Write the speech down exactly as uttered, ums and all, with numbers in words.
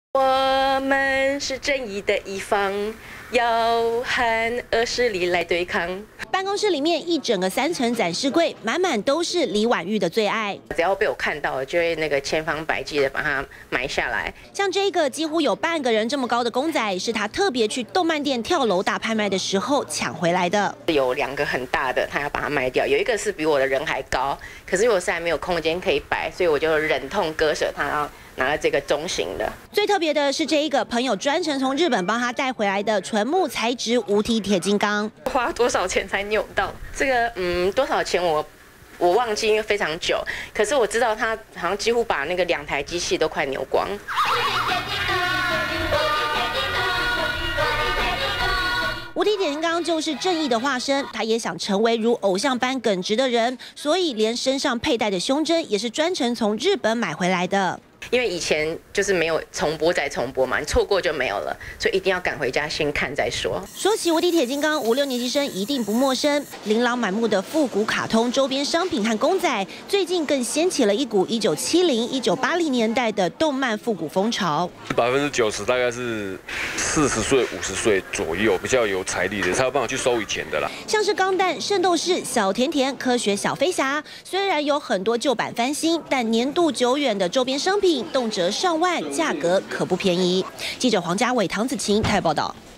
我们是正义的一方，要和恶势力来对抗。 办公室里面一整个三层展示柜，满满都是李婉玉的最爱。 只要被我看到了，就会那个千方百计的把它买下来。 像这个几乎有半个人这么高的公仔，是他特别去动漫店跳楼大拍卖的时候抢回来的。 有两个很大的，他要把它卖掉；有一个是比我的人还高，可是我实在没有空间可以摆，所以我就忍痛割舍它，然后拿了这个中型的。 最特别的是这一个朋友专程从日本帮他带回来的纯木材质无敌铁金刚， 花多少钱才扭到？这个嗯，多少钱我我忘记，因为非常久。可是我知道他好像几乎把那个两台机器都快扭光。 无敌铁金刚就是正义的化身，他也想成为如偶像般耿直的人，所以连身上佩戴的胸针也是专程从日本买回来的。 因为以前就是没有重播再重播嘛，你错过就没有了，所以一定要赶回家先看再说。 说起无敌铁金刚，五六年级生一定不陌生，琳琅满目的复古卡通周边商品和公仔，最近更掀起了一股一九七零、一九八零年代的动漫复古风潮。 百分之九十大概是四十岁、五十岁左右比较有财力的，才有办法去收以前的啦。 像是钢弹、圣斗士、小甜甜、科学小飞侠，虽然有很多旧版翻新，但年度久远的周边商品动辄上万，价格可不便宜。记者黄家伟、唐子晴台报道。